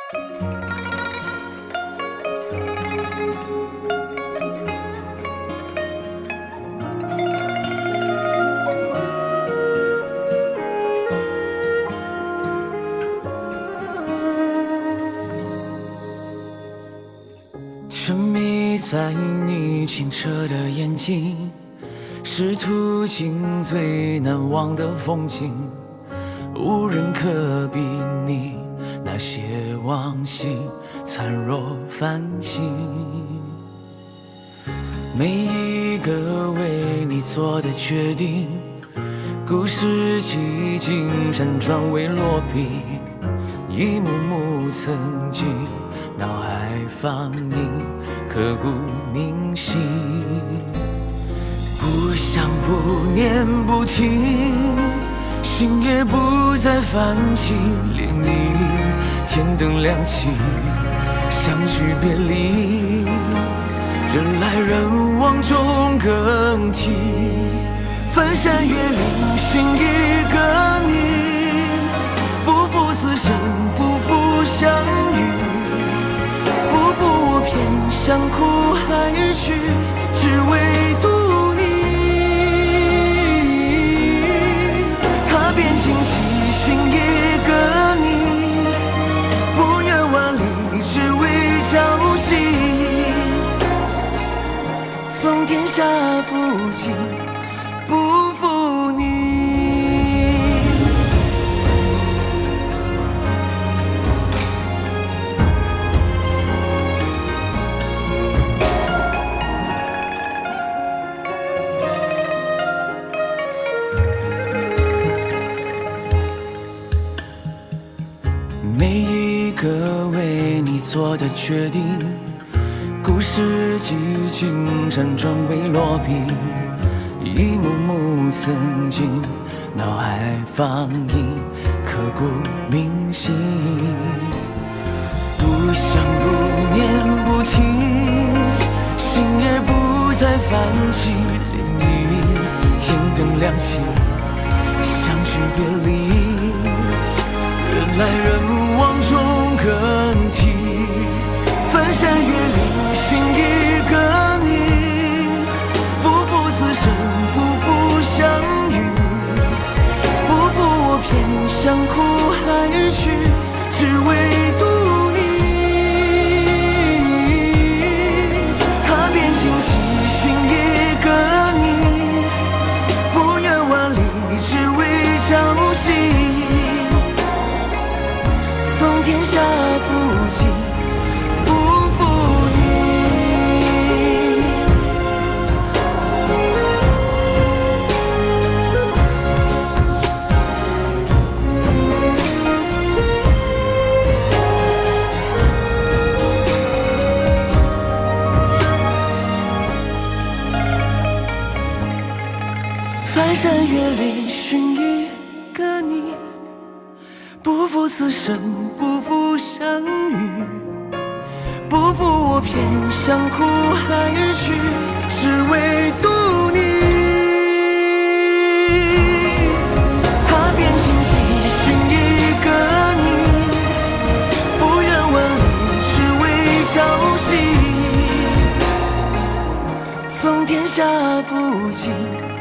沉迷在你清澈的眼睛，是途经最难忘的风景，无人可比拟那些往昔灿若繁星。每一个为你做的决定，故事几经辗转未落笔，一幕幕曾经脑海放映，刻骨铭心。不想不念不听，心也不再泛起涟漪。天灯亮起，相聚别离，人来人往中更替。翻山越岭寻一个你，不负此生，不负相遇。不负我偏向苦海去，只为独你。踏遍荆棘寻一个你，不远万里只为朝夕。送天下负尽，不负你。每一个为你做的决定，故事几经辗转未落笔，一幕幕曾经脑海放映，刻骨铭心。不想不念不听，心也不再泛起涟漪。天灯亮起，相聚别离，人来人往中更替。翻山越岭寻一个你，不负此生，不负相遇。不负我偏向苦海去，只为独你。踏遍荆棘寻一个你，不远万里只为朝夕。送天下负尽，不负你。翻山越岭寻一个你，不负此生，不负相遇。不负我偏向苦海去，只为独你。踏遍荆棘寻一个你，不远万里只为朝夕。送天下负尽，